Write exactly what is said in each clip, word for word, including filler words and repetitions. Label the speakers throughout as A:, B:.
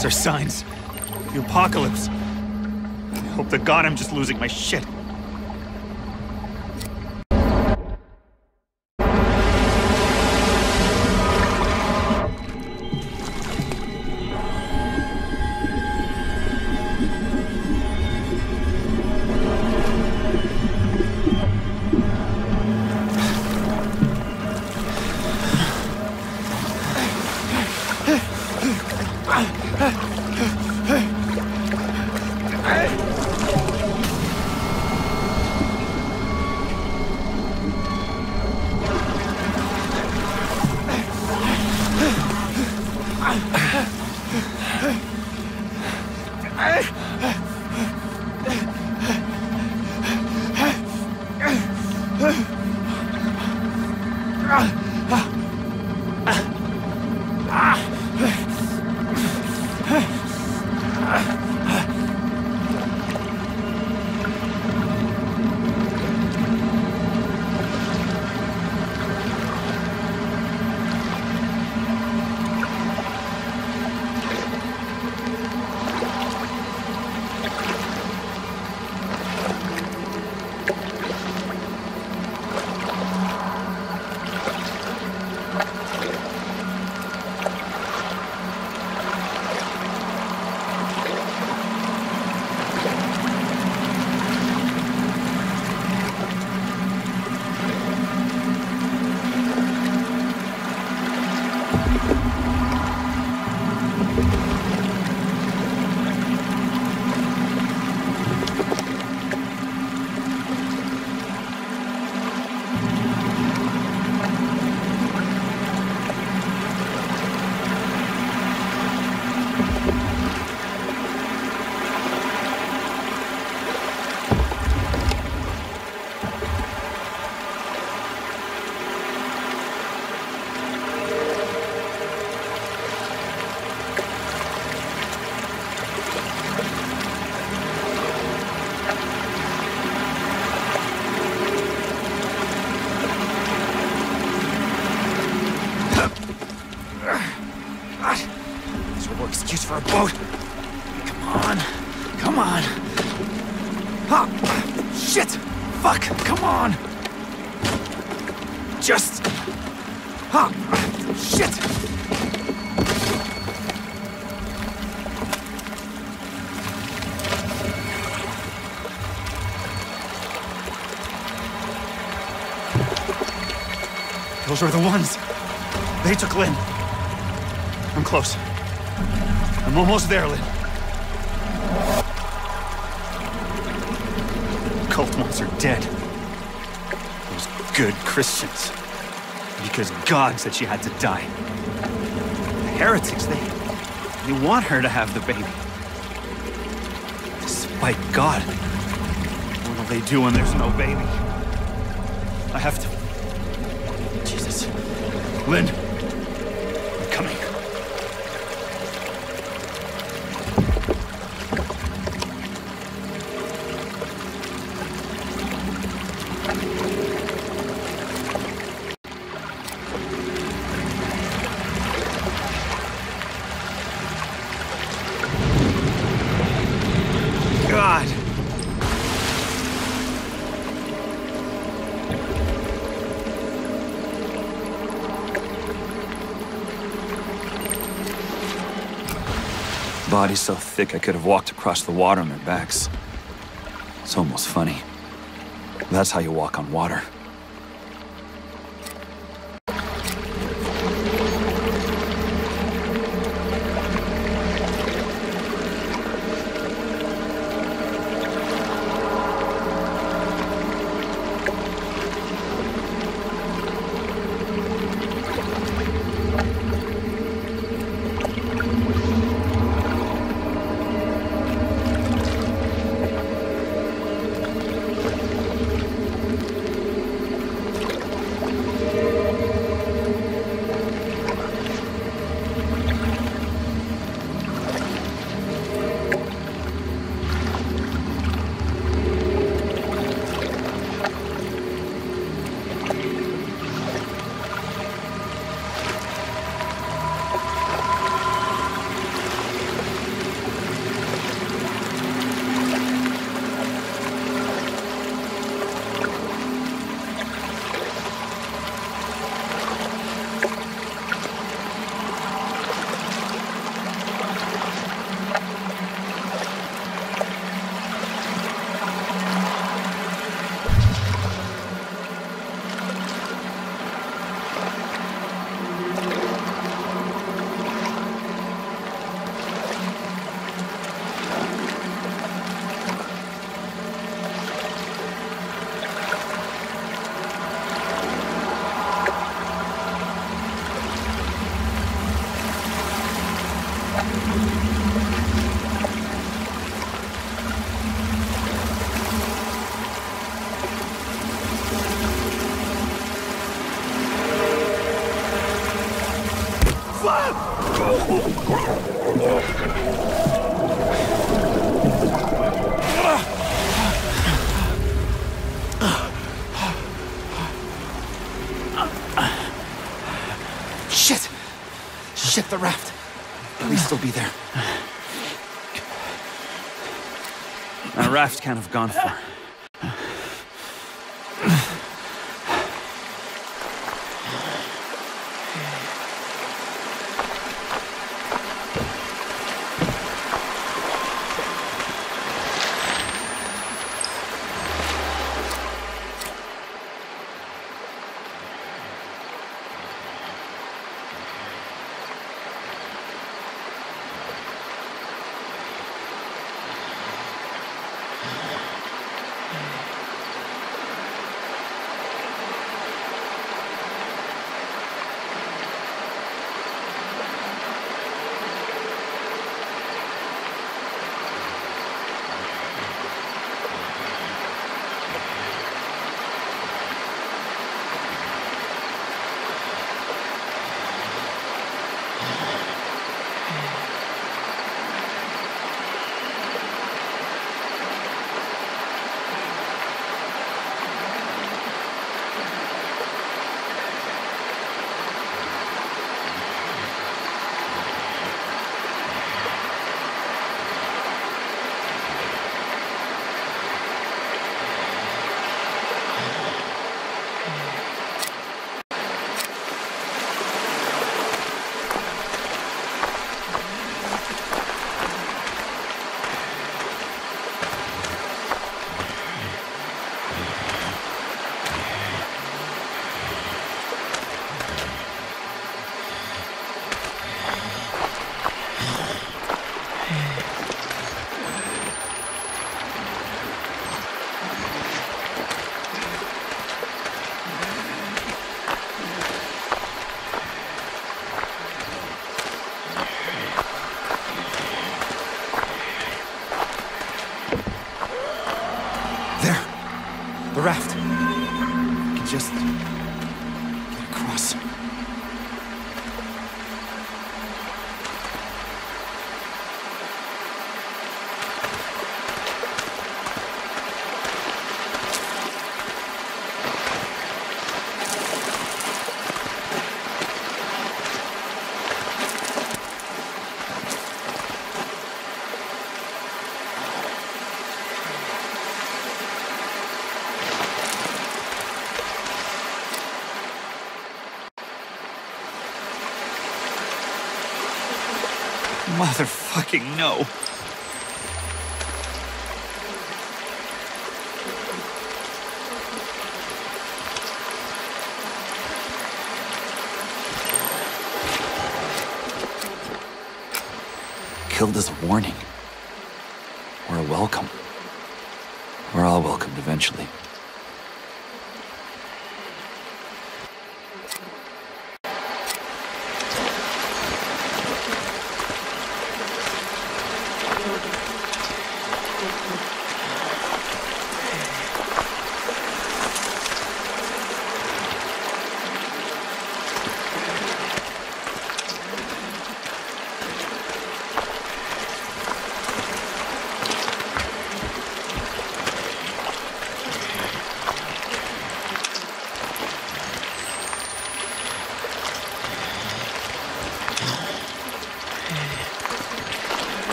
A: These are signs. The apocalypse. I hope to God I'm just losing my shit. For a boat. Come on. Come on. Ah, shit! Fuck! Come on! Just... Ah, shit! Those are the ones. They took Lynn. I'm close. I'm almost there, Lynn. Cult ones are dead. Those good Christians. Because God said she had to die. The heretics, they... they want her to have the baby. Despite God. What will they do when there's no baby? I have to... Jesus. Lynn. I'm coming. God! Body's so thick I could have walked across the water on their backs. It's almost funny. That's how you walk on water. Shit! Shit, the raft. Please still be there. That raft can't have gone far. The raft. I can just get across. Motherfucking no. Killed as a warning. Or a welcome. We're all welcomed eventually.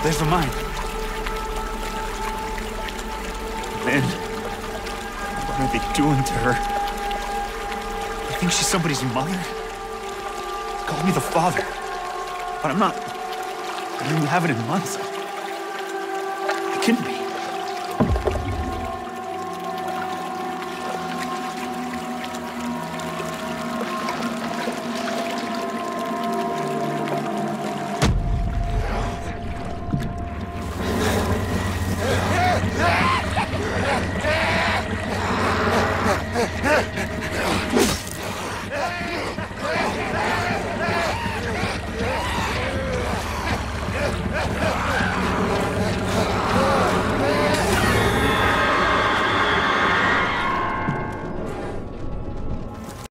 A: There's a mine. Then, what are they doing to her? I think she's somebody's mother. They called me the father, but I'm not. I didn't have it in months. I couldn't be.